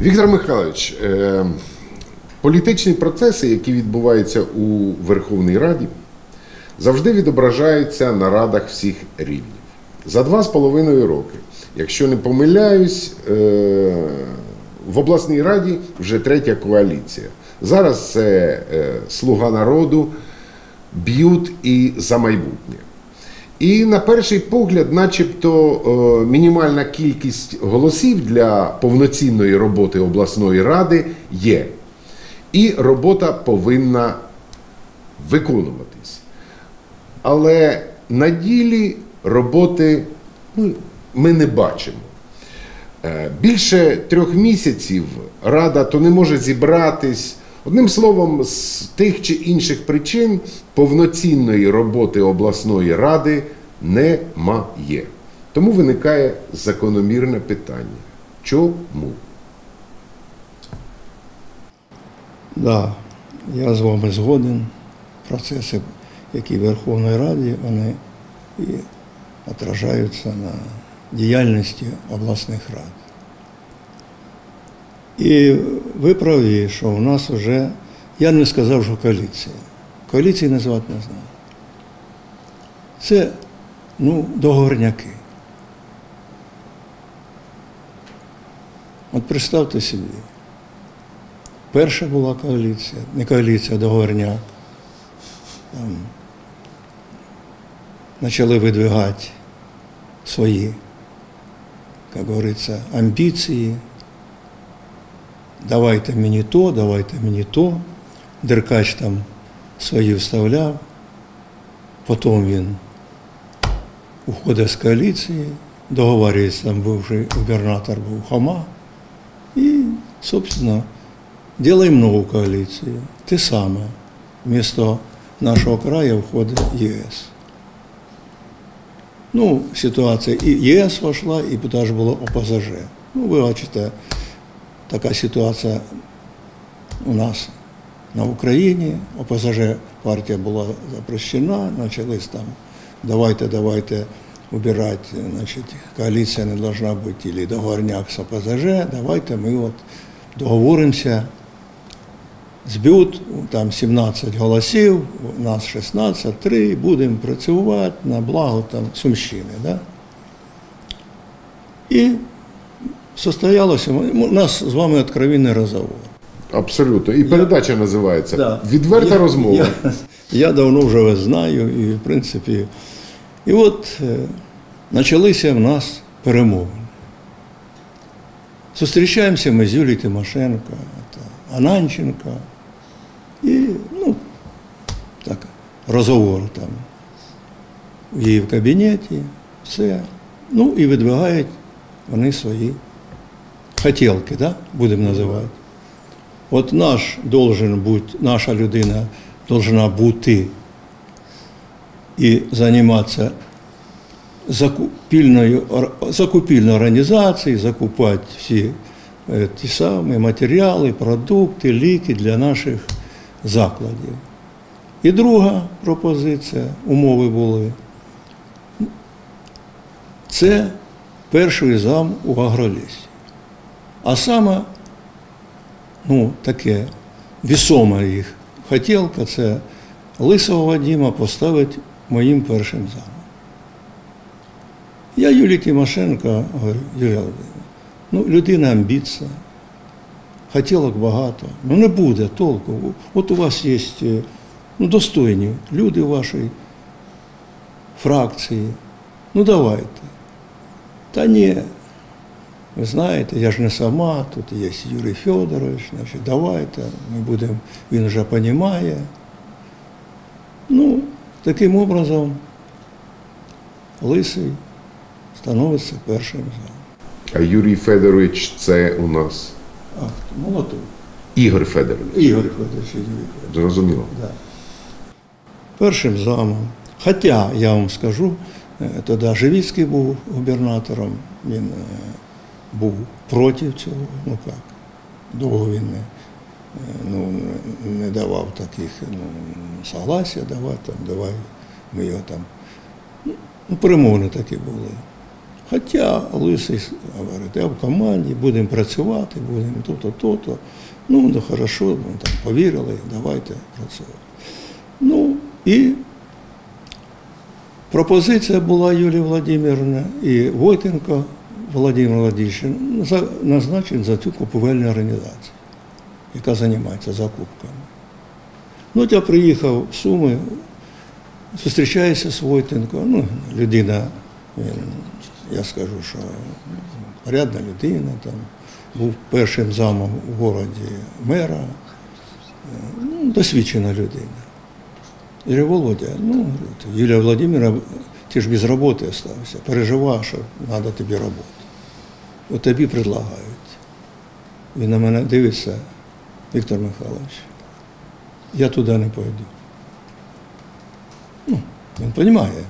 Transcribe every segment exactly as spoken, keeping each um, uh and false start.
Віктор Михайлович, е, політичні процеси, які відбуваються у Верховній Раді, завжди відображаються на радах всіх рівнів. За два з половиною роки, якщо не помиляюсь, е, в обласній раді вже третя коаліція. Зараз це е, «Слуга народу», «Б'ют» і «За майбутнє». І на перший погляд, начебто, е, мінімальна кількість голосів для повноцінної роботи обласної ради є. І робота повинна виконуватись. Але на ділі роботи ну, ми не бачимо. Більше трьох місяців Рада то не може зібратись. Одним словом, з тих чи інших причин повноцінної роботи обласної ради немає. Тому виникає закономірне питання. Чому? Так, да, я з вами згоден. Процеси, які в Верховній Раді, вони і відражаються на діяльності обласних рад. І ви праві, що у нас вже, я не сказав, що коаліція. Коаліції назвати не знаю. Це, ну, договорняки. От представте собі, перша була коаліція, не коаліція, а договорняк. Там почали видвигати свої, як говориться, амбіції. Давайте мені то, давайте мені то. Деркач там свої вставляв. Потім він уходить з коаліції, договорюється, там бывший губернатор був Хома. І, собственно, делаем нову коаліцію. Те саме. Вместо нашого краю входить ЄС. Ну, ситуація і ЄС вошла, і теж було ОПЗЖ. Ну, ви бачите, така ситуація у нас на Україні. ОПЗЖ партія була запрещена, почались там, давайте, давайте убирати, значить, коаліція не должна бути, або договорняк з ОПЗЖ, давайте ми от договоримося. Зб'ють, там сімнадцять голосів, у нас шістнадцять, три, будемо працювати на благо там Сумщини. Да? І состоялося, у нас з вами відкровенний розговор. Абсолютно. І передача я, називається да, «Відверта я, розмова». Я, я давно вже вас знаю, і в принципі, і от е, почалися в нас перемовини. Зустрічаємося ми з Юлією Тимошенко, Ананченко. І, ну, так, розговор там в її в кабінеті, все. Ну, і видвигають вони свої хотілки, да, будемо називати. От наш должен бути, наша людина должна бути і займатися закупільною, закупільною організацією, закупати всі ті самі матеріали, продукти, ліки для наших закладів. І друга пропозиція, умови були, це перший зам у агролісі. А саме, ну, таке, весома їх хотілка, це Лисого Вадима поставити моїм першим замом. Я Юлії Тимошенко говорю, Юлія Володимирівна, ну, людина амбітна, хотілок багато, ну не буде толку. От у вас є, ну, достойні люди в вашій фракції, ну давайте. Та ні, ви знаєте, я ж не сама, тут є Юрій Федорович, значить, давайте, ми будемо, він вже розуміє. Ну, таким образом, Лисий становиться першим замом. А Юрій Федорович – це у нас? А, молодой. Ігор Федорович. Ігор Федорович, Юрій Федорович. Зрозуміло. Да. Першим замом. Хоча, я вам скажу, тоді Живіцький був губернатором, він був проти цього, ну як, довго він не, ну, не давав таких, ну, согласия, давай, там, давай, ми його там, ну, перемовини такі були. Хоча Лисий говорить, я в команді, будемо працювати, будемо то-то, то-то. Ну, ну хорошо, ми там повірили, давайте працювати. Ну, і пропозиція була Юлії Володимирівни і Войтенко Володимир Володимирович назначений за цю купівельну організацію, яка займається закупками. Ну, от я приїхав в Суми, зустрічаюся з Войтенко, ну, людина, він, я скажу, що порядна людина, там, був першим замом у місті мера, ну, досвідчена людина. Я говорю, Володя, ну, Юлія Володимирівна, ти ж без роботи залишився, переживав, що треба тобі роботу. От тобі предлагають. Він на мене дивиться, Віктор Михайлович, я туди не пойду. Ну, він розуміє.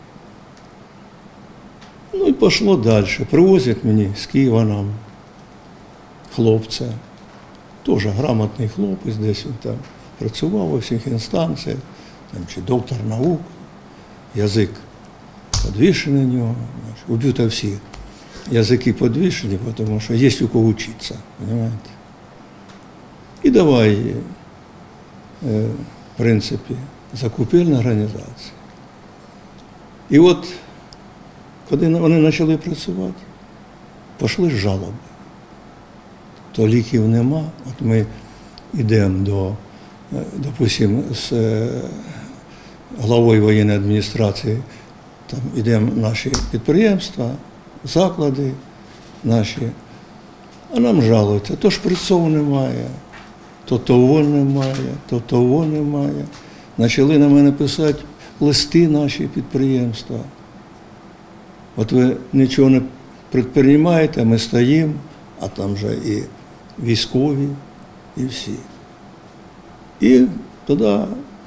Ну і пішло далі. Привозять мені з Києва нам хлопця, теж грамотний хлопець, десь він там працював у всіх інстанціях, там, чи доктор наук, язик підвішений у нього, убито всі язики підвішені, тому що є у кого вчитися, розумієте? І давай, в принципі, закупівельна організація. І от, коли вони почали працювати, пішли жалоби. То ліків нема, от ми йдемо до, допустимо, з главою воєнної адміністрації, там йдемо наші підприємства, заклади наші, а нам жалуються, то шприцов немає, то того немає, то того немає. Почали на мене писати листи наші підприємства. От ви нічого не підприємаєте, ми стоїмо, а там же і військові, і всі. І тоді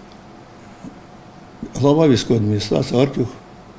глава військової адміністрації Артюх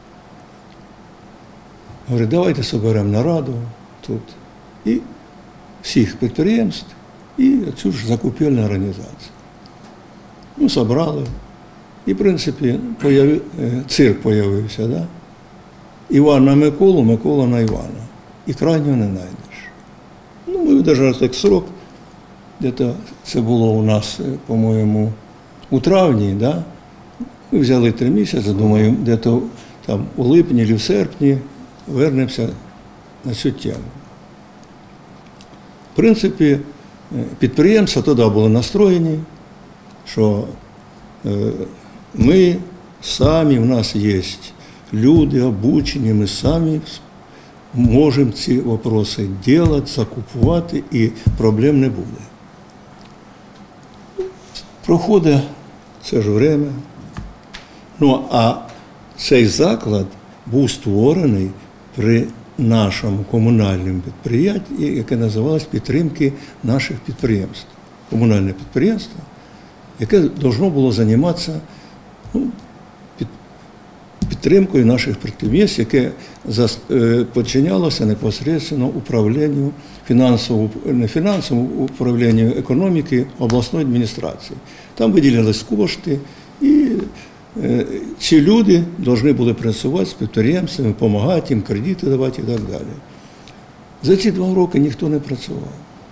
говорить, давайте соберемо нараду тут і всіх підприємств, і цю ж закупівельну організацію. Ну, собрали. І, в принципі, появи, цирк з'явився, да? Іван на Миколу, Микола на Івана. І крайнього не знайдеш. Ну, ми видержали так срок, де-то це було у нас, по-моєму, у травні, да? Ми взяли три місяці, думаю, де-то там у липні чи в серпні вернемося на цю тему. В принципі, підприємства тоді були настроєні, що ми самі, в нас є люди обучені, ми самі можемо ці питання робити, закупувати і проблем не буде. Проходить це ж время. Ну, а цей заклад був створений при нашому комунальному підприємстві, яке називалось «Підтримки наших підприємств». Комунальне підприємство, яке повинно було займатися ну, під, підтримкою наших підприємств, яке підчинялося непосередньо управлінню фінансовому, не фінансовому управлінню економіки обласної адміністрації. Там виділялись кошти, і е, ці люди повинні були працювати з підприємцями, допомагати їм, кредити давати і так далі. За ці два роки ніхто не працював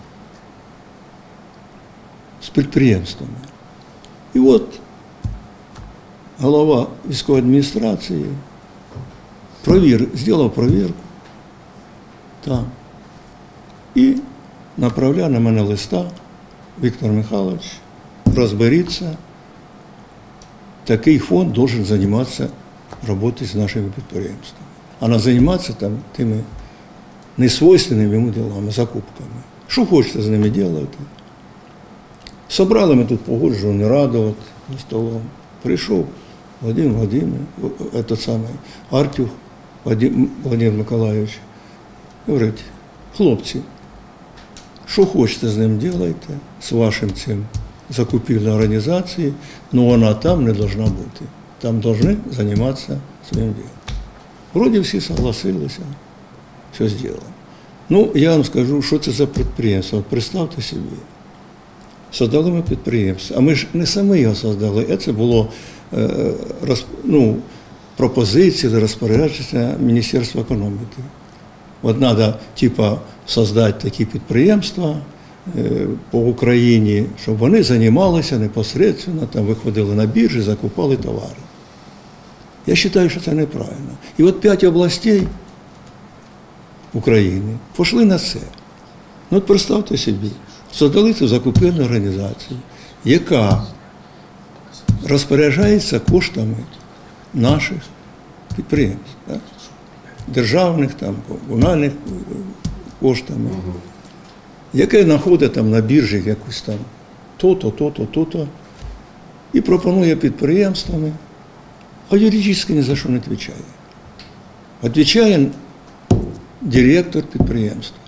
з підприємствами. І от голова військової адміністрації провір, зробив провірку там і направляє на мене листа: Віктор Михайлович, розберіться, такий фонд має займатися роботою з нашими підприємствами. А не займатися там тими несвойственними йому ділами, закупками. Що хочете з ними робити? Собрали ми тут погоджувальну раду от, за столом. Прийшов Владимир Владимирович, этот самий Артюх Владимир Миколаївич. Говорить, хлопці, що хочете з ним робити, з вашим цим закупівлею організації, але вона там не повинна бути. Там повинні займатися своїм ділом. Вроді всі согласилися, все зробили. Ну, я вам скажу, що це за підприємство. От представте собі. Создали ми підприємство, а ми ж не самі його создали, це було ну, пропозиції, розпорядження Міністерства економіки. От треба, типа, створити такі підприємства по Україні, щоб вони займалися непосередньо, там виходили на біржі, закупали товари. Я вважаю, що це неправильно. І от п'ять областей України пішли на це. Ну от представте собі, створили цю закупівельну організацію, яка розпоряджається коштами наших підприємств, так? Державних, там, комунальних коштами, угу. Яке знаходить там на біржі якусь там то-то, то-то, то-то, і пропонує підприємствами, а юридично ні за що не відповідає. Відповідає директор підприємства.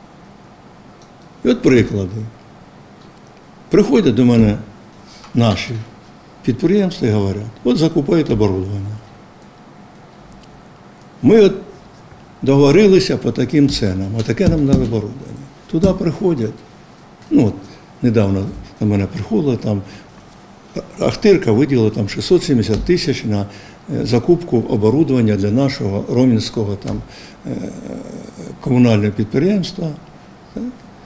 І от приклади. Приходять до мене наші підприємства і говорять, от закупають оборудовання. Ми от договорилися по таким ценам, а таке нам дали оборудовання. Туди приходять, ну от недавно до мене приходили, там Ахтирка виділила там шістсот сімдесят тисяч на закупку оборудовання для нашого ромінського там комунального підприємства. Так?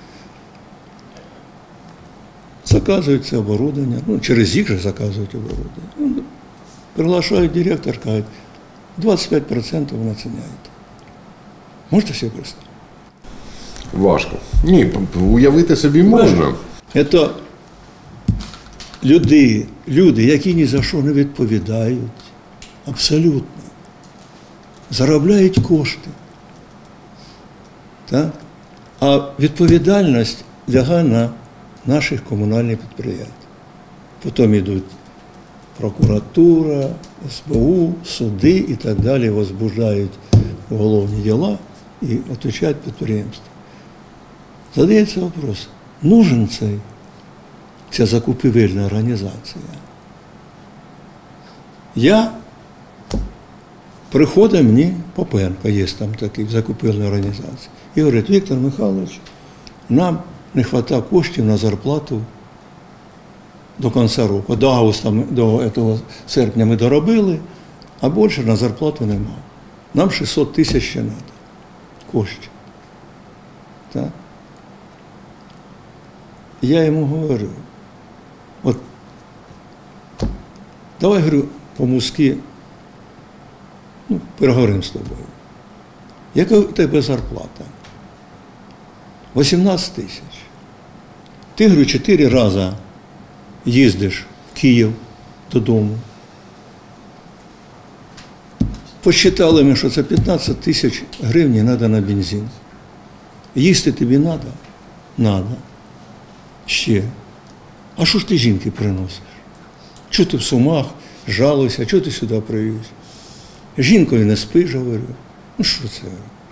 Заказують це оборудовання, ну через їх же заказують оборудовання. Ну, приглашають директор, кажуть, двадцять п'ять відсотків ви націняєте. Можете собі представити? Важко. Ні, уявити собі можна. Це люди, люди, які ні за що не відповідають, абсолютно, заробляють кошти. Так? А відповідальність лягає на наших комунальних підприємств. Потім йдуть прокуратура, ес бе у, суди і так далі, возбуждають уголовні діла і відповідають підприємства. Задається вопрос, нужен цей, ця закупівельна організація? Я, приходить мені Попенко, є там такий в закупівельній організації, і говорить, Віктор Михайлович, нам не вистачає коштів на зарплату до кінця року. До августа, до цього серпня ми доробили, а більше на зарплату нема. Нам шістсот тисяч ще треба коштів. Так? Я йому говорю, от, давай, говорю, по-музьки, ну, переговоримо з тобою. Яка у тебе зарплата? вісімнадцять тисяч. Ти, говорю, чотири рази їздиш в Київ додому. Посчитали ми, що це п'ятнадцять тисяч гривень треба на бензин. Їсти тобі треба? Треба. Ще. А що ж ти жінки приносиш? Чого ти в Сумах жалуєшся, чого ти сюди привіз? Жінкою не спиш, говорю. Ну що це?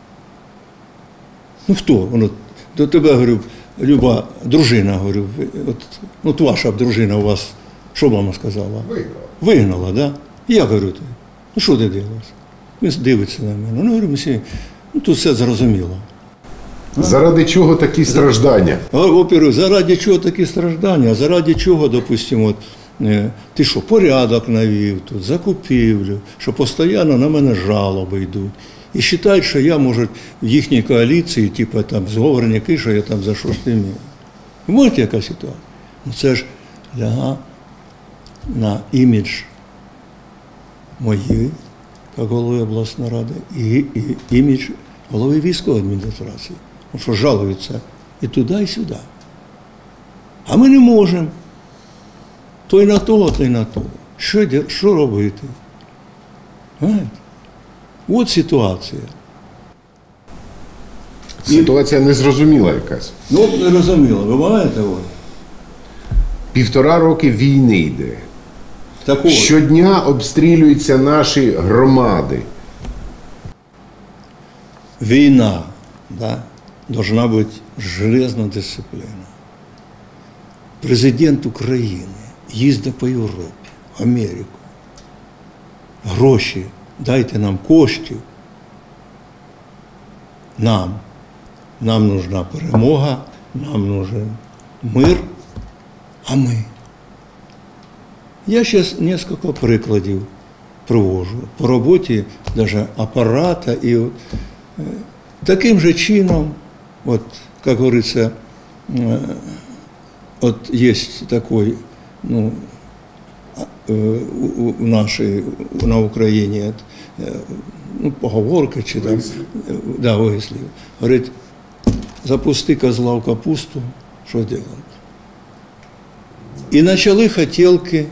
Ну хто? Воно, до тебе, говорю, люба дружина, говорю, от, от ваша дружина у вас, що мама сказала? Вигнала. Вигнала, так? Да? Я говорю, ти, ну що ти дивишся? Він дивиться на мене. Ну, говорю, ми всі, ну тут все зрозуміло. Заради чого такі страждання? Во-первых, заради чого такі страждання, а заради чого, допустимо, от, ти що, порядок навів тут, закупівлю, що постійно на мене жалоби йдуть. І вважають, що я, може, в їхній коаліції, типу, там, зговорники, що я там за що ж не вмію. Ви можете, яка ситуація? Ну, це ж ляга на імідж моєї, як голови обласної ради, і, і імідж голови військової адміністрації. Тому що жалуються і туди, і сюди. А ми не можемо. То й на того, то й на того. Що, що робити? Знаєте? От ситуація. Ситуація незрозуміла якась. Ну, не розуміло, ви маєте от? Півтора роки війни йде. Так от. Щодня обстрілюються наші громади. Війна, да, должна бути железна дисципліна. Президент України їздить по Європі, Америку. Гроші, дайте нам коштів. Нам. Нам нужна перемога, нам нужен мир, а ми. Я зараз кілька прикладів привожу. По роботі навіть апарата. І от, е, таким же чином, от, як говориться, е, от є такий, ну, е, у, у нашій, на Україні, е, ну, поговорка чи там, е, да, вислів. Говорить, запусти козла в капусту, що робити? І почали хотілки.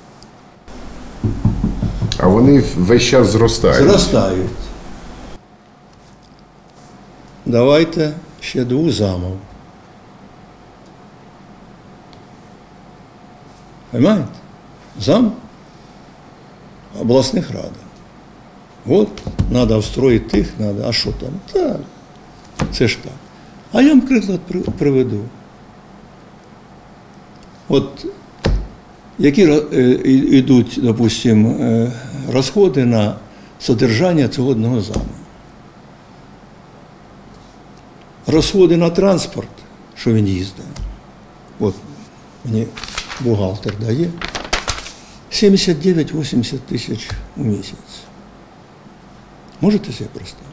А вони весь час зростають. Зростають. Давайте ще двох замов. Понимаєте? Зам обласних рад. От, треба встроїти тих, треба. А що там? Так, це ж так. А я вам приклад приведу. От які йдуть, допустимо, розходи на содержання цього одного заму. Розходи на транспорт, що він їздить. От мені бухгалтер дає. сімдесят дев'ять - вісімдесят тисяч у місяць. Можете себе представити?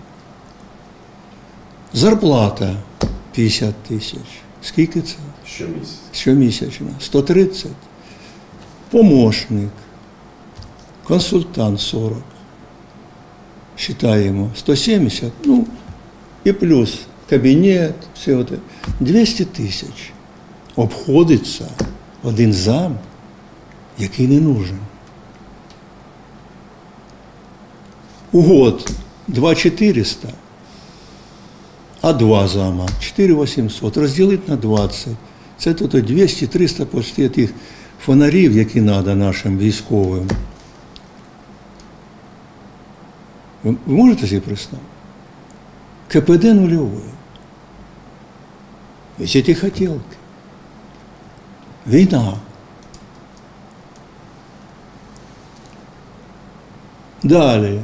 Зарплата п'ятдесят тисяч. Скільки це? Щомісяця. Щомісячно. сто тридцять. Помощник, консультант сорок. Считаємо сто сімдесят, ну і плюс кабінет, все це. двісті тисяч. Обходиться один зам, який не нужен. У год два чотириста, а два зама чотири вісімсот. Розділити на двадцять. Це тут двісті - триста почти тих фонарів, які треба нашим військовим. Ви можете собі представити? КПД нульове. Ось ці хотілки. Війна. Далі.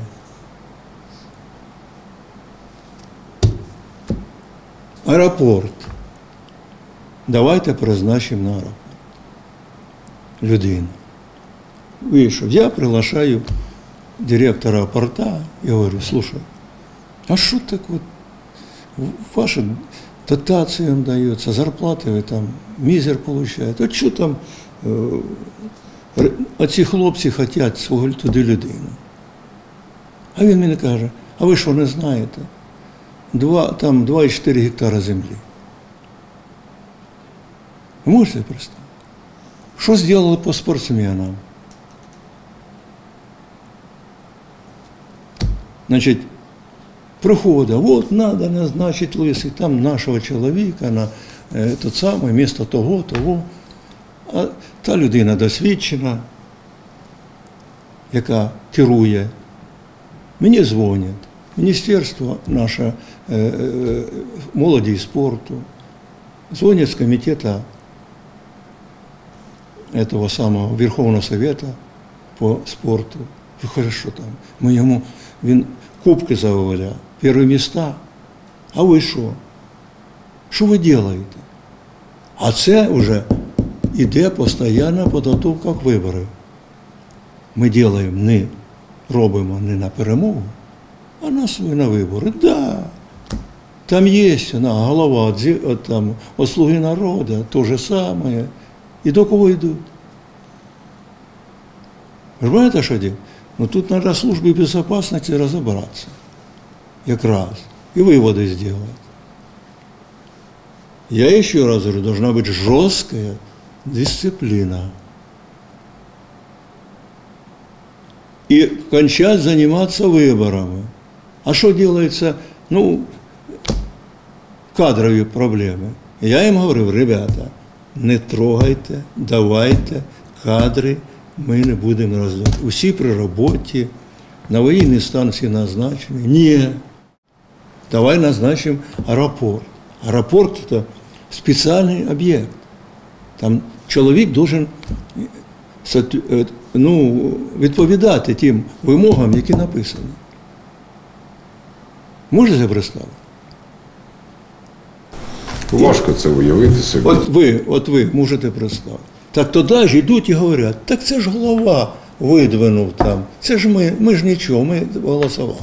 Аеропорт. Давайте призначимо на аеропорт людину. Вийшов. Я приглашаю директора порта і говорю, слушай, а що так от, ваша дотація вам дається, зарплати ви там, мізер получаєте, от що там, е, оці хлопці хочуть свого туди людину. А він мені каже, а ви що не знаєте? Два, там два і чотири гектара землі. Ви можете представити? Що зробили по спортсменам? Значить, приходить, от треба назначити лисий, там нашого чоловіка на е, тот самий, місто того, того. А та людина досвідчена, яка керує. Мені дзвонять. Міністерство наше е, е, молоді і спорту. Дзвонять з комітету этого самого Верховного Совета по спорту. Виходить, що там? Ми йому, він кубки завоював, перші міста. А ви що? Що ви робите? А це вже йде постійна підготовка к виборам. Ми робимо не, робимо не на перемогу, а на свої на вибори. Да. Там є на, голова от, там, от «Слуги народу», то же саме. І до кого йдуть? Ви знаєте, що робити? Ну тут треба службі безпеки розібратися. Якраз. І виводи зробити. Я ще раз говорю, должна бути жорстка дисципліна. І кончать займатися виборами. А що робиться? Ну, кадрові проблеми. Я їм говорив, ребята, не трогайте, давайте кадри, ми не будемо роздавати. Усі при роботі, на воєнній станції назначені. Ні. Давай назначимо аеропорт. Аеропорт – це спеціальний об'єкт. Там чоловік должен, ну, відповідати тим вимогам, які написані. Можете представити? Важко це уявити собі. От ви, от ви можете представити. Так тоді ж йдуть і говорять, так це ж голова видвинув там. Це ж ми, ми ж нічого, ми голосували.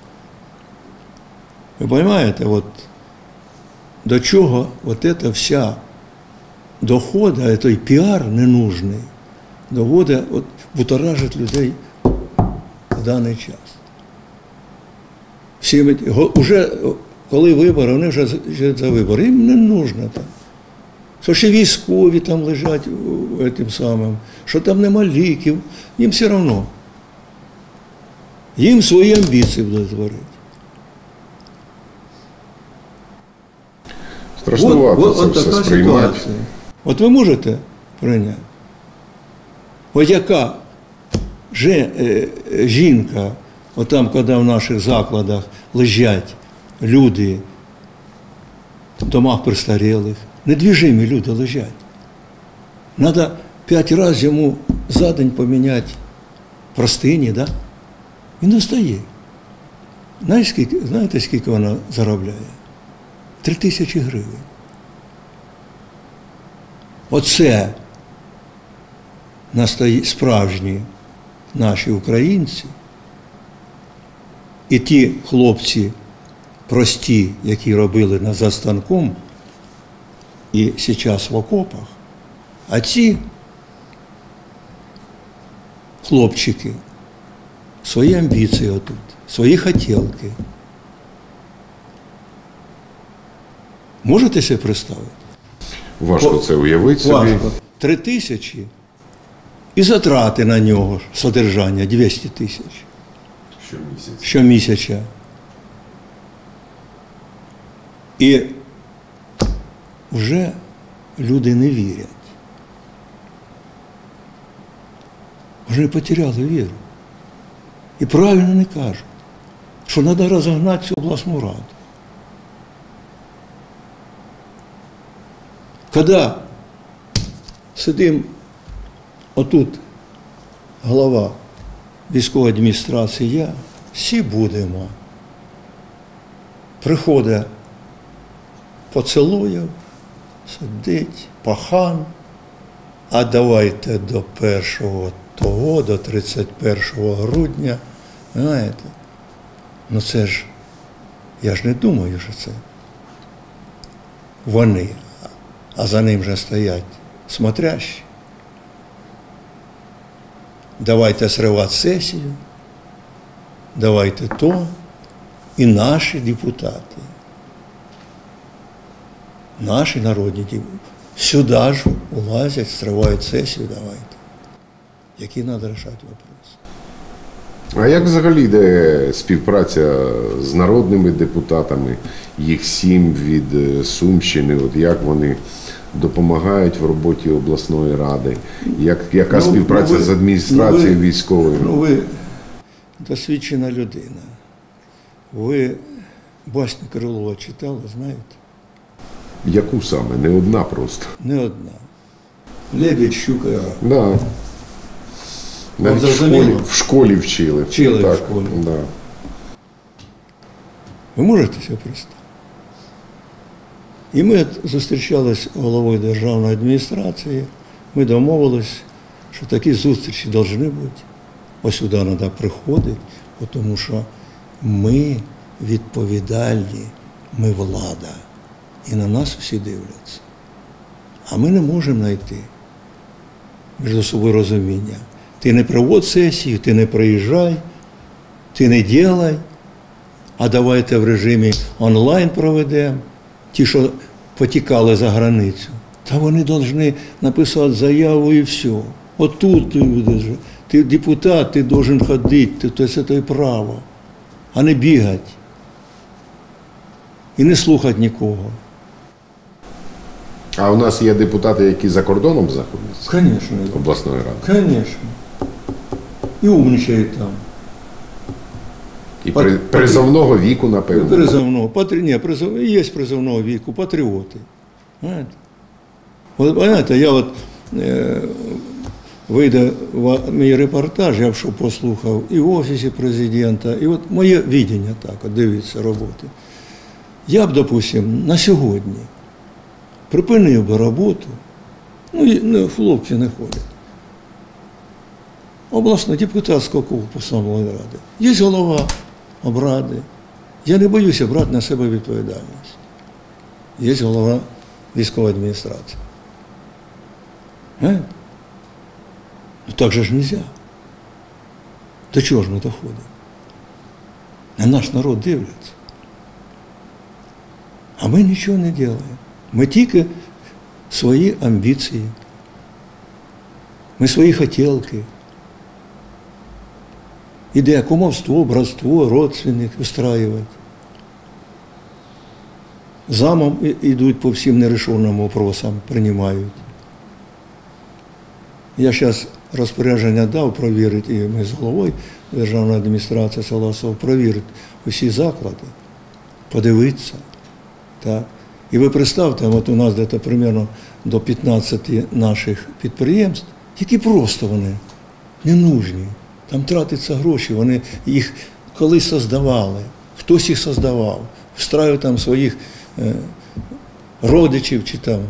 Ви розумієте, от до чого от ця вся доходить, той піар ненужний, доводить, от, будоражить людей в даний час. Всі, вже, коли вибори, вони вже за вибори, їм не нужно там. Що ще військові там лежать тим самим, що там нема ліків, їм все одно. Їм свої амбіції будуть творити. Страшнувато от, це от, все така сприймати. ситуація. От ви можете прийняти? От яка жінка, от там, коли в наших закладах лежать люди в домах престарілих, недвіжимі люди лежать. Треба п'ять разів йому за день поміняти простині, да? Він достає. Знаєте, скільки, знаєте, скільки вона заробляє? Три тисячі гривень. Оце справжні наші українці і ті хлопці прості, які робили за станком і зараз в окопах, а ці хлопчики свої амбіції отут, свої хотілки. Можете себе представити? Важко це уявити собі. Важко. Три тисячі і затрати на нього, содержання двісті тисяч. Щомісяця. Щомісяця. І вже люди не вірять. Вже потеряли віру. І правильно не кажуть, що треба розігнати цю обласну раду. Коли сидимо отут, голова військової адміністрації, я, всі будемо. Приходить Поцелуєв, сидить, пахан, а давайте до першого того, до тридцять першого грудня, знаєте, ну це ж, я ж не думаю, що це вони, а за ним же стоять смотрящі. Давайте зривати сесію, давайте то, і наші депутати, наші народні депутати, сюди ж влазять, зривають сесію, давайте. Які треба рішати вопрос. А як взагалі йде співпраця з народними депутатами, їх сім від Сумщини, от як вони допомагають в роботі обласної ради, як, яка ну, співпраця ну, ви, з адміністрацією ну, ви, військовою? Ну ви досвідчена людина. Ви басню Крилова читали, знаєте? Яку саме? Не одна просто. Не одна. Лебідь, щука і рак. Да. Навіть в школі, в школі вчили. Вчили так, в школі. Да. Ви можете себе представити? І ми зустрічалися з головою державної адміністрації, ми домовились, що такі зустрічі повинні бути. Ось сюди треба приходити, тому що ми відповідальні, ми влада. І на нас всі дивляться. А ми не можемо знайти між собою розуміння. Ти не проводь сесію, ти не приїжджай, ти не ділай, а давайте в режимі онлайн проведемо. Ті, що потікали за границю, та вони повинні написати заяву і все. Отут ти будеш, ти депутат, ти повинен ходити, то це твоє право, а не бігати і не слухати нікого. А у нас є депутати, які за кордоном знаходяться? Звісно. Обласної ради? Звісно. І умнічають там. І при, призовного віку, напевно. Призовного. Патри... Ні, призов... є призовного віку, патріоти. Знаєте? От, знаєте, я от, е, вийде в мій репортаж, я що послухав і в Офісі президента, і от моє відення так, от дивіться, роботи. Я б, допустим, на сьогодні припинив би роботу, ну, і, ну хлопці не ходять. обласного депутатського корпусу обласної ради. Є голова обради. Я не боюся брати на себе відповідальність. Є голова військової адміністрації. Е? Ну так же ж нельзя. До чого ж ми доходимо? На наш народ дивляться. А ми нічого не робимо. Ми тільки свої амбіції, ми свої хотілки. Іде кумовство, братство, родственник устраювати. Замом йдуть по всім нерешеним вопросам, приймають. Я зараз розпорядження дав провірити, і ми з головою державної адміністрації согласував, провірити усі заклади, подивитися. Так. І ви представте, от у нас десь приблизно до п'ятнадцяти наших підприємств, які просто вони не нужні. Там тратяться гроші, вони їх колись создавали, хтось їх создавав, встраював там своїх е, родичів чи там.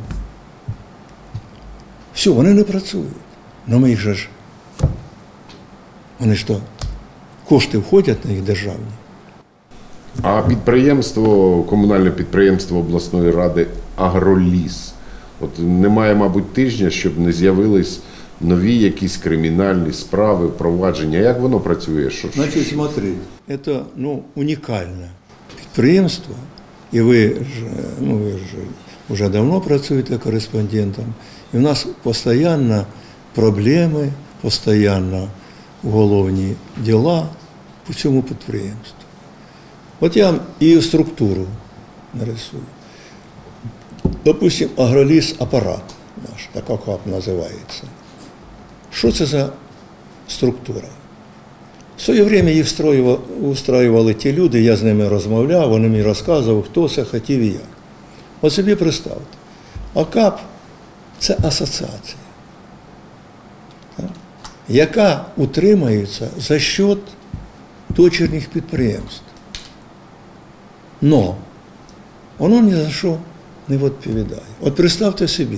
Все, вони не працюють. Но ми їх же ж, вони ж то, кошти входять на їх державні. А підприємство, комунальне підприємство обласної ради «Агроліс». От немає, мабуть, тижня, щоб не з'явились нові якісь кримінальні справи, провадження. Як воно працює? Що, Значить, смотри, це ну, унікальне підприємство, і ви ж, ну, ви ж вже давно працюєте кореспондентом, і в нас постійно проблеми, постійно уголовні діла по цьому підприємству. От я і структуру нарисую. Допустим, «Агроліс» апарат наш, так як називається. Що це за структура? В своє время її устраювали ті люди, я з ними розмовляв, вони мені розказували, хто це хотів і як. От собі представте, АКАП – це асоціація, так, яка утримується за счет дочірніх підприємств. Но воно ні за що не відповідає. От представте собі,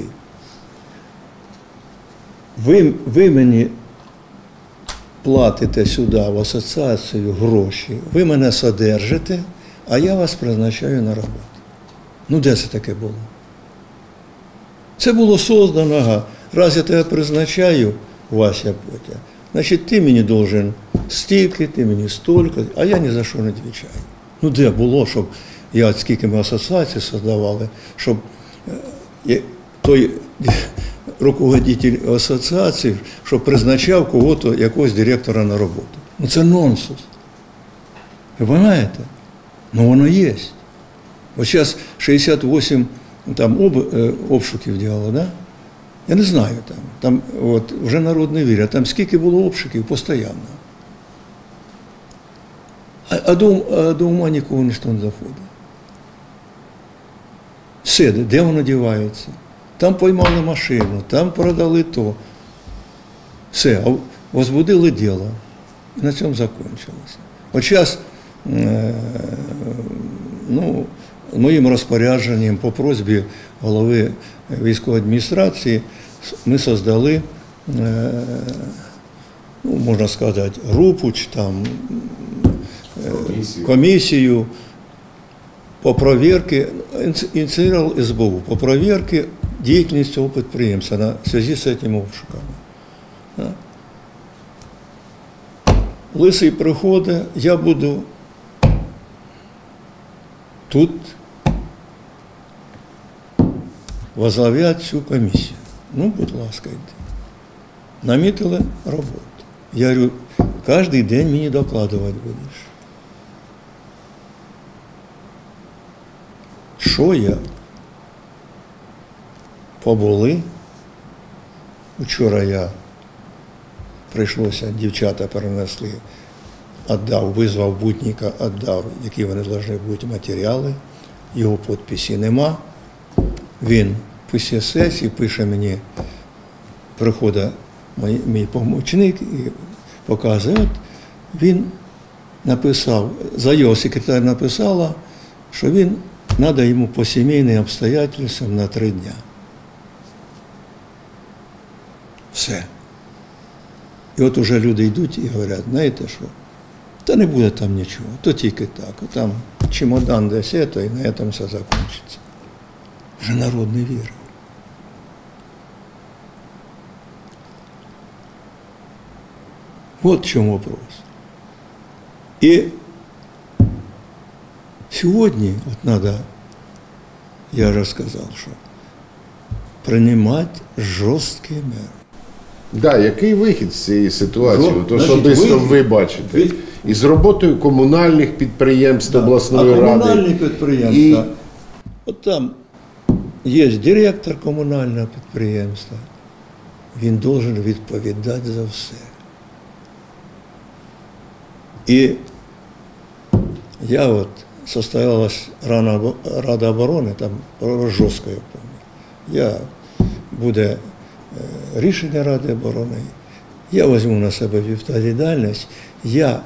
ви, ви мені платите сюди в асоціацію гроші, ви мене содержите, а я вас призначаю на роботу. Ну де це таке було? Це було создано, ага, раз я тебе призначаю, Вася Потя, значить ти мені должен стільки, ти мені стільки, а я ні за що не відповідаю. Ну де було, щоб, я скільки ми асоціацій создавали, щоб е, той руководитель асоціації, щоб призначав кого-то, якогось директора на роботу. Ну це нонсенс. Ви розумієте? Ну воно є. От зараз шістдесят вісім там, об, е, обшуків діяло, да? Я не знаю там. Там от, вже народ не вірить. Там скільки було обшуків постійно. А, а, до, а до ума нікого ніхто не заходить. Все, де воно дівається? Там поймали машину, там продали то. Все, а возбудили діло. І на цьому закінчилося. От зараз, е, ну, моїм розпорядженням по просьбі голови військової адміністрації ми создали, е, ну, можна сказати, групу чи там Комісію. комісію по проверке, инициировал эс бэ у, по проверке деятельности цього підприємства на связи з цими обшуками. Да. Лисий приходить, я буду тут возглавляти цю комісію. Ну, будь ласка, йди. Намітили роботу. Я говорю, кожен день мені докладувати будеш. Що я? Побули. Вчора я, прийшлося, дівчата перенесли, віддав, визвав Бутніка, віддав, які вони повинні бути матеріали. Його підписі нема. Він після сесії пише мені, приходить мій, мій помічник і показує, от він написав, за його секретар написала, що він треба йому по сімейним обстоятельствам на три дня. Все. І от уже люди йдуть і говорять, знаєте що, та не буде там нічого, то тільки так, а там чемодан десь, і на цьому все закінчиться. Вже народ не вірив. От в чому вопрос. І сьогодні, от треба, я вже сказав, що приймати жорсткі міри. Да, який вихід з цієї ситуації? Жо- От значить, особисто вихід ви бачите. від- Із роботою комунальних підприємств обласної а комунальні ради. підприємства, от там є директор комунального підприємства, він має відповідати за все. І я от, состоялась рана, Рада оборони, там жорстко, я пам'ятаю. Я, буде е, рішення Ради оборони, я візьму на себе відповідальність, я,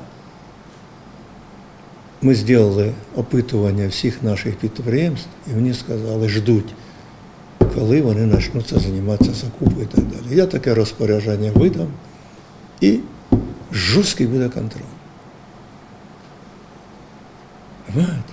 ми зробили опитування всіх наших підприємств, і мені сказали, ждуть, коли вони почнуться займатися закупкою і так далі. Я таке розпорядження видам, і жорсткий буде контроль. Понимаете?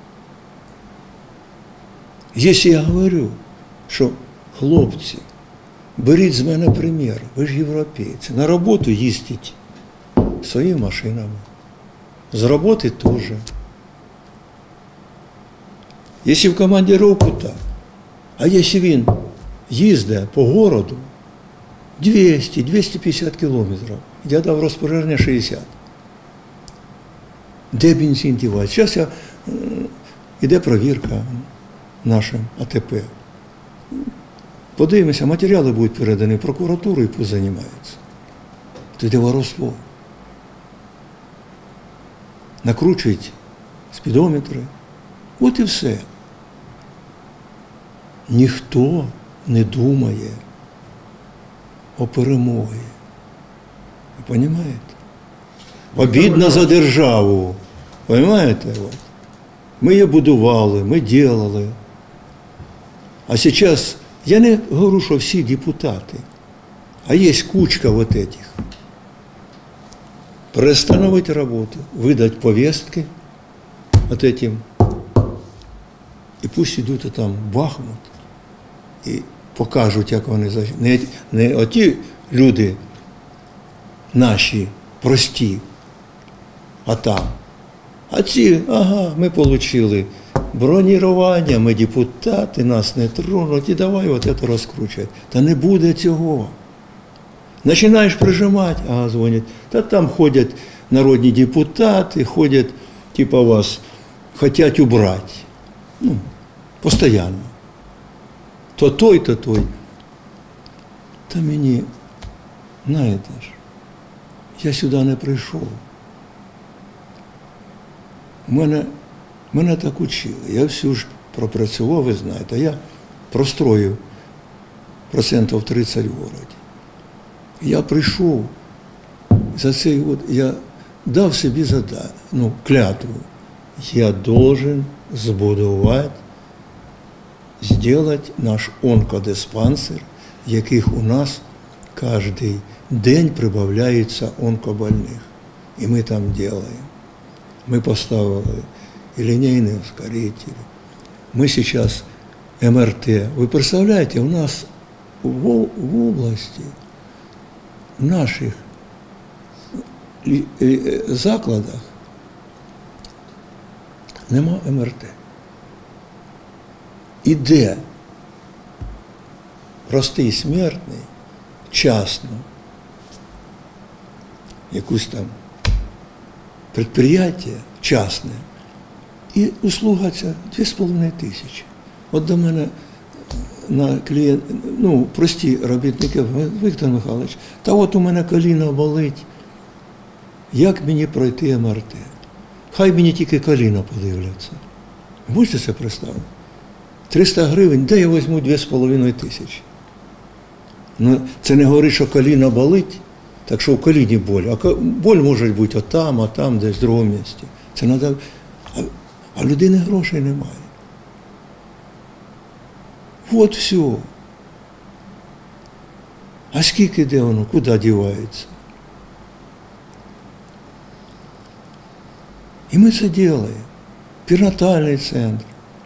Якщо я говорю, що хлопці, беріть з мене примір, ви ж європейці, на роботу їздіть своїми машинами, з роботи теж. Якщо в командировку так, а якщо він їздить по городу двісті - двісті п'ятдесят кілометрів, я дав розпорядження шістдесят. Де бензин дівати? Зараз я, іде провірка нашим А Те Пе. Подивимося, матеріали будуть передані в прокуратуру і пусть займаються. То йде воровство. Накручують спідометри. От і все. Ніхто не думає о перемогі. Ви розумієте? Обідно за державу. Понимаете? Вот. Мы ее будували, мы делали. А сейчас, я не говорю, что все депутаты, а есть кучка вот этих. Приостановить работу, выдать повестки вот этим. И пусть идут и там Бахмут и покажуть, як вони захищають. Не, не оті люди наші, прості, а там. А ці, ага, ми отримали бронірування, ми депутати, нас не тронуть, і давай от це розкручувати. Та не буде цього. Починаєш прижимати, ага, дзвонять, та там ходять народні депутати, ходять, типа вас, хочуть убрати. Ну, постійно. То той, то той. Та мені, знаєте ж, я сюди не прийшов. Мене, мене так учили. Я всю ж пропрацював, ви знаєте, я простроїв процентів тридцять в городі. Я прийшов, за цей год, я дав собі задачу, ну, клятву. Я должен збудувати, зробити наш онкодиспансер, яких у нас кожен день прибавляється онкобольних. І ми там робимо. Ми поставили і лінійний ускоритель. Ми зараз Ем Ер Те. Ви представляєте, у нас в області, в наших закладах нема Ем Ер Те. Іде простий смертний, частно, якусь там предприятие частне, і услуга ця дві з половиною тисячі. От до мене на клієнт, ну, прості робітники, Віктор Михайлович, та от у мене коліно болить, як мені пройти Ем Ер Те? Хай мені тільки коліно подивляться. Можете це представити? триста гривень, де я візьму дві з половиною тисячі? Ну, це не говорить, що коліно болить, так що в коліні боль. А боль може бути отам, а там, десь в другому місці. Це треба... А, а людини грошей немає. От все. А скільки де воно, куди дівається? И мы это делаем. Перинатальный центр.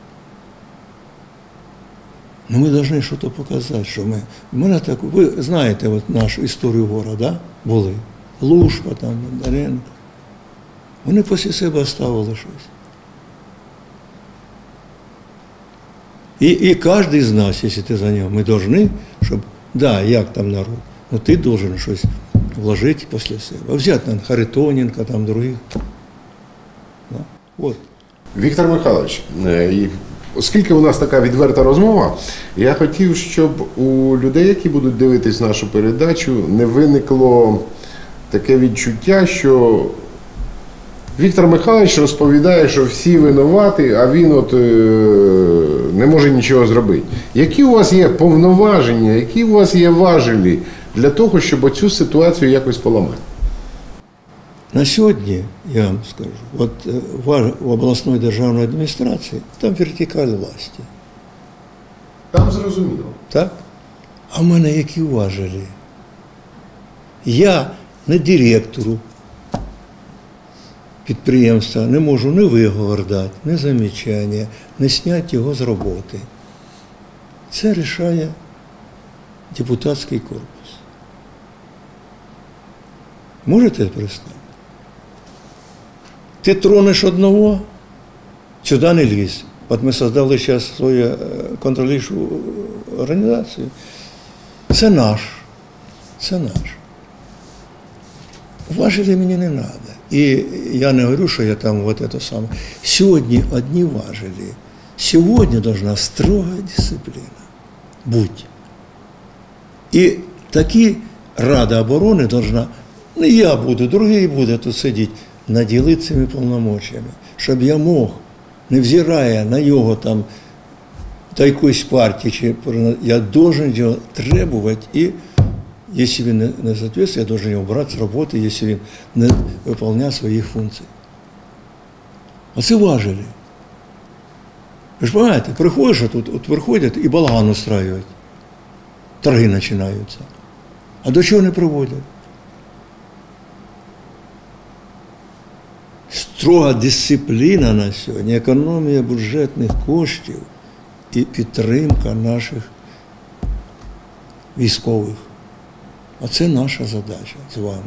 Но мы должны что-то показать, що ми. Мене так, ви знаєте от нашу історію города, да? Були. Лушпа, там, Бондаренко. Вони після себе оставили щось. І, і кожен з нас, якщо ти за нього, ми повинні, щоб, да, як там народ, но ти должен щось вложити після себе. Взяти там Харитоненка, там других. Да? От. Віктор Михайлович, е, і оскільки у нас така відверта розмова, я хотів, щоб у людей, які будуть дивитись нашу передачу, не виникло таке відчуття, що Віктор Михайлович розповідає, що всі винуваті, а він от е, не може нічого зробити. Які у вас є повноваження, які у вас є важелі для того, щоб оцю ситуацію якось поламати? На сьогодні, я вам скажу, от е, в в обласної державної адміністрації там вертикаль власті. Там зрозуміло. Так? А в мене які важелі? Я не директору підприємства не можу ні виговор дати, ні замічання, не зняти його з роботи. Це рішає депутатський корпус. Можете представити? Ти тронеш одного, сюди не лізь. От ми створили зараз свою контролюючу організацію. Це наш. Це наш. Важелі мені не треба. І я не говорю, що я там вот это саме. Сьогодні одні важелі. Сьогодні должна строга дисципліна. Будь. І такі Рада оборони должна, не я буду, другий буде тут сидіти, наділити цими повномочиями, щоб я мог, невзирая на його там, та якоїсь партії, чи, я должен його требувати і якщо він не соответствует, я должен його брати з роботи, якщо він не виконує своїх функцій. Оце важелі. Ви ж розумієте, приходиш, а тут от виходять і балаган устраюють. Торги починаються. А до чого не приводять? Строга дисципліна на сьогодні, економія бюджетних коштів і підтримка наших військових. Оце наша задача з вами.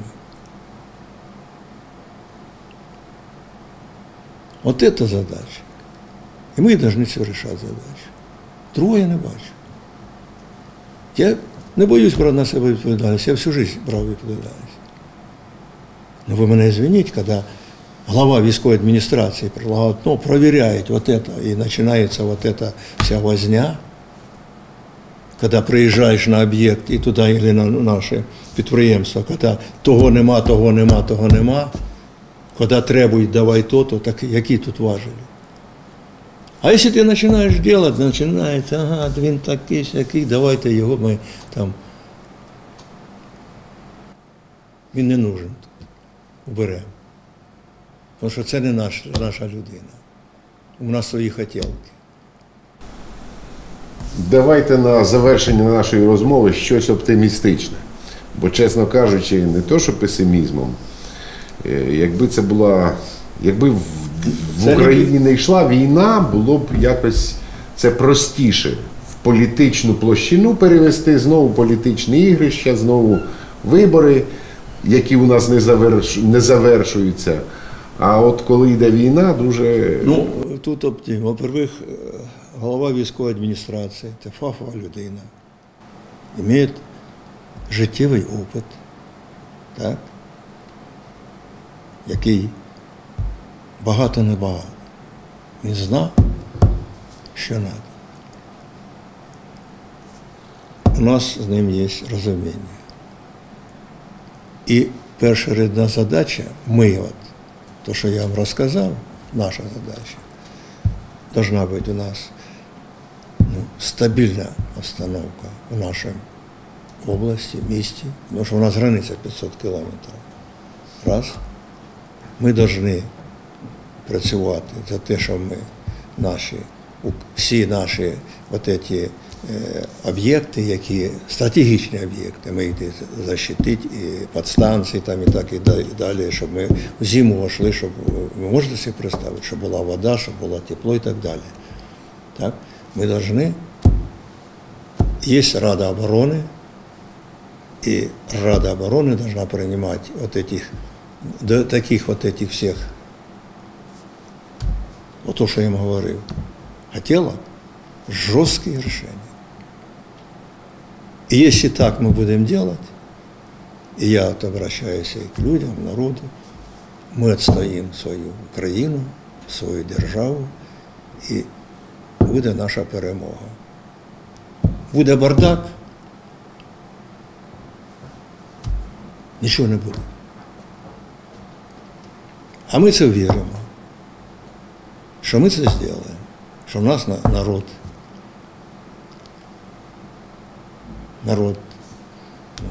От це задача. І ми повинні це вирішати задачу. Другого я не бачу. Я не боюсь брати на себе відповідальність, я всю життя брав відповідальність. Но ви мене звініть, коли глава військової адміністрації предлагає, ну, перевіряють вот это, і починається вот эта вся возня, коли приїжджаєш на об'єкт і туди, або на наше підприємство, коли того нема, того нема, того нема, коли требують, давай то-то, так які тут важелі? А якщо ти починаєш робити, починається, ага, він такий, сякий, давайте його ми там, він не нужен тут, уберемо. Тому що це не наш, наша людина. У нас свої хотілки. Давайте на завершення нашої розмови щось оптимістичне. Бо, чесно кажучи, не то, що песимізмом, якби це була, якби в, в Україні не йшла війна, було б якось це простіше. В політичну площину перевести, знову політичні ігрища, знову вибори, які у нас не, заверш, не завершуються. А от коли йде війна, дуже... Ну, тут оптимізм. Во-первых, голова військової адміністрації – це фахова людина, має життєвий опит, так? Який багато не багато. Він знав, що треба. У нас з ним є розуміння. І перша рядна задача – ми, от, то, що я вам розказав, наша задача, должна бути у нас ну, стабільна обстановка в нашій області, місті, тому що у нас границя п'ятсот кілометрів. Раз. Ми повинні працювати за те, що ми наші, всі наші от эти е, об'єкти, які стратегічні об'єкти. Ми їх захистити, і підстанції там, і так і далі, щоб ми в зиму вийшли, щоб ви можете собі представити, щоб була вода, щоб було тепло і так далі. Так? Ми повинні, є Рада оборони, и Рада обороны должна принимать вот этих, до таких вот этих всех, вот то, что я им говорил, хотела жесткие решения. И если так мы будем делать, и я вот обращаюсь и к людям, к народу, мы отстоим свою Украину, свою державу, и буде наша перемога. Буде бардак, нічого не буде. А ми це віримо, що ми це зробимо, що в нас народ, народ ну,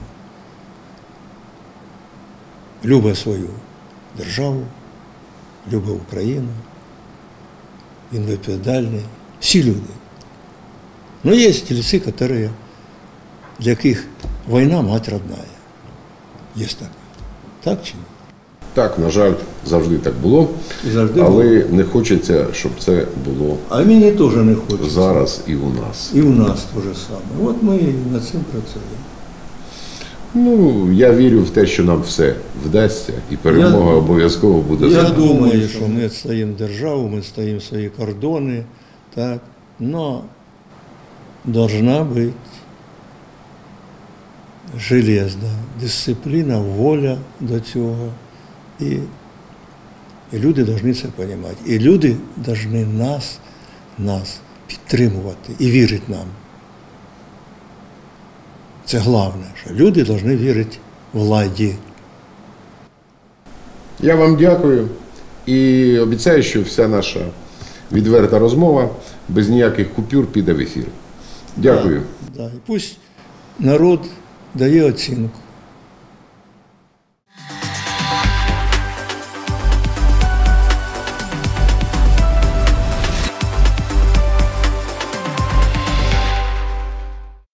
любить свою державу, любить Україну, він відповідальний, всі люди. Но есть лица, которые, для яких війна мать родная. Є так. Так чи ні? Так, на жаль, завжди так було, Завжди але було. Не хочеться, щоб це було а мені теж не хочеться. Зараз і у нас. І у нас те ж саме. От ми над цим працюємо. Ну, я вірю в те, що нам все вдасться, і перемога Я, обов'язково буде за Я нами. думаю, що ми відстоїмо державу, ми відстоїмо свої кордони, так, но должна бути железна дисципліна, воля до цього. І, і люди повинні це розуміти. І люди повинні нас, нас підтримувати і вірити нам. Це головне, що люди повинні вірити владі. Я вам дякую і обіцяю, що вся наша відверта розмова без ніяких купюр піде в ефір. Дякую. Да, да. І пусть народ дає оцінку.